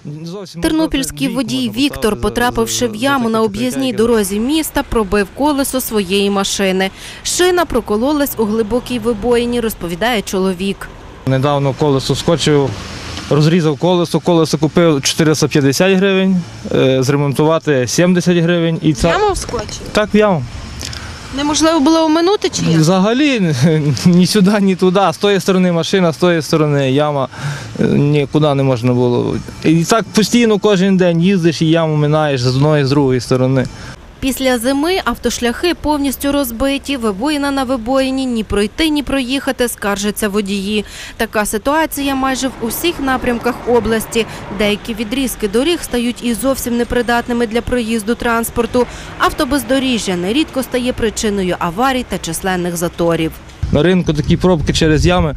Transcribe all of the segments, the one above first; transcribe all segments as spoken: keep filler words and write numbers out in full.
Тернопільський водій Віктор, потрапивши в яму на об'їзній дорозі міста, пробив колесо своєї машини. Шина прокололась у глибокій вибоїні, розповідає чоловік. Недавно колесо скочив, розрізав колесо, колесо купив чотириста п'ятдесят гривень, зремонтувати сімдесят гривень. І це... Яму вскочив? Так, в яму. Неможливо було оминути чи як? Взагалі ні сюди, ні туди. З тої сторони машина, з тої сторони яма. Нікуди не можна було. І так постійно кожен день їздиш і яму минаєш з одної, з другої сторони. Після зими автошляхи повністю розбиті, вибоїна на вибоїні, ні пройти, ні проїхати, скаржаться водії. Така ситуація майже в усіх напрямках області. Деякі відрізки доріг стають і зовсім непридатними для проїзду транспорту. Автобездоріжжя нерідко стає причиною аварій та численних заторів. На ринку такі пробки через ями,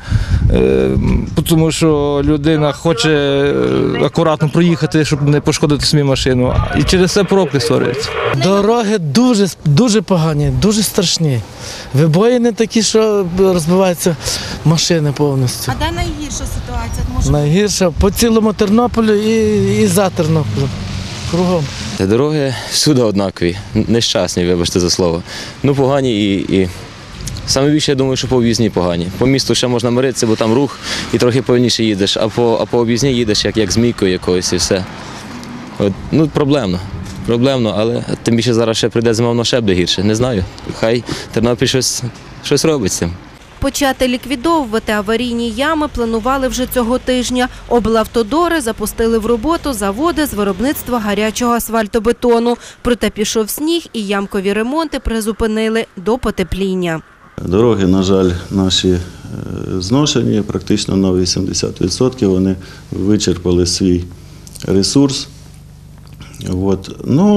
тому що людина хоче акуратно проїхати, щоб не пошкодити собі машину. І через це пробки створюються. Дороги дуже, дуже погані, дуже страшні. Вибоїни такі, що розбиваються машини повністю. А де найгірша ситуація? Може... Найгірша по цілому Тернополю і, і за Тернополем. Кругом. Дороги всюди однакові, нещасні, вибачте за слово. Ну, погані і... і... Саме більше, я думаю, що по об'їзній погані. По місту ще можна миритися, бо там рух і трохи повільніше їдеш, а по, а по об'їзній їдеш як, як змійкою якоюсь і все. От, ну, проблемно, проблемно, але тим більше зараз ще прийде зима, воно ще буде гірше. Не знаю, хай Тернопіль щось, щось робить з цим. Почати ліквідовувати аварійні ями планували вже цього тижня. Облавтодори запустили в роботу заводи з виробництва гарячого асфальтобетону. Проте пішов сніг і ямкові ремонти призупинили до потепління. Дороги, на жаль, наші зношені, практично на вісімдесят відсотків вони вичерпали свій ресурс. От.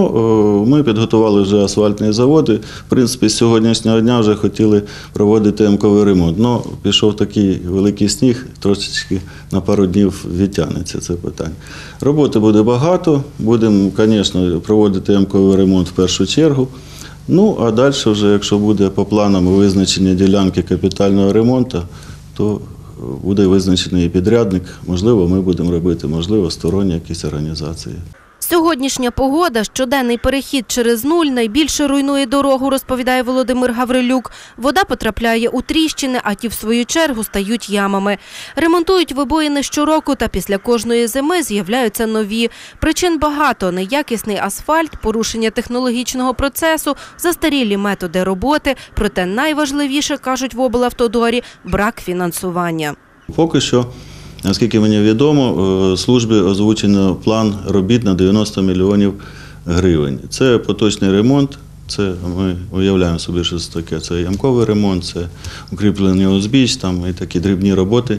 Ну, ми підготували вже асфальтні заводи. В принципі, з сьогоднішнього дня вже хотіли проводити ямковий ремонт. Ну, пішов такий великий сніг, трошечки на пару днів відтягнеться це питання. Роботи буде багато, будемо, звісно, проводити ямковий ремонт в першу чергу. Ну, а далі вже, якщо буде по планам визначення ділянки капітального ремонту, то буде визначений і підрядник. Можливо, ми будемо робити, можливо, сторонні якісь організації. Сьогоднішня погода, щоденний перехід через нуль найбільше руйнує дорогу, розповідає Володимир Гаврилюк. Вода потрапляє у тріщини, а ті, в свою чергу, стають ямами. Ремонтують вибоїни щороку, та після кожної зими з'являються нові. Причин багато – неякісний асфальт, порушення технологічного процесу, застарілі методи роботи. Проте найважливіше, кажуть в облавтодорі, брак фінансування. Поки що, наскільки мені відомо, службі озвучено план робіт на дев'яносто мільйонів гривень. Це поточний ремонт, це ми уявляємо собі, що це таке. Це ямковий ремонт, це укріплення узбіч, там і такі дрібні роботи,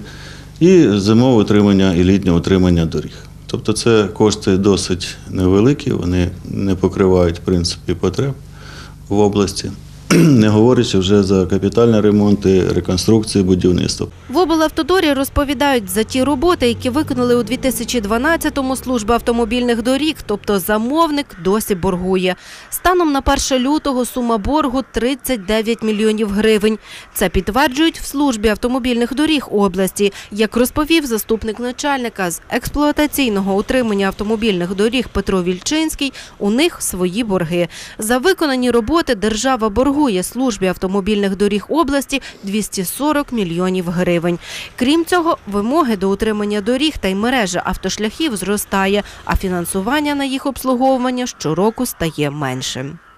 і зимове утримання і літнє утримання доріг. Тобто це кошти досить невеликі, вони не покривають, в принципі, потреб в області. Не говорячи вже за капітальні ремонти, реконструкції, будівництво. В облавтодорі розповідають, за ті роботи, які виконали у дві тисячі дванадцятому, служба автомобільних доріг, тобто замовник, досі боргує. Станом на перше лютого сума боргу – тридцять дев'ять мільйонів гривень. Це підтверджують в службі автомобільних доріг області. Як розповів заступник начальника з експлуатаційного утримання автомобільних доріг Петро Вільчинський, у них свої борги. За виконані роботи держава боргує службі автомобільних доріг області двісті сорок мільйонів гривень. Крім цього, вимоги до утримання доріг та й мережі автошляхів зростає, а фінансування на їх обслуговування щороку стає меншим.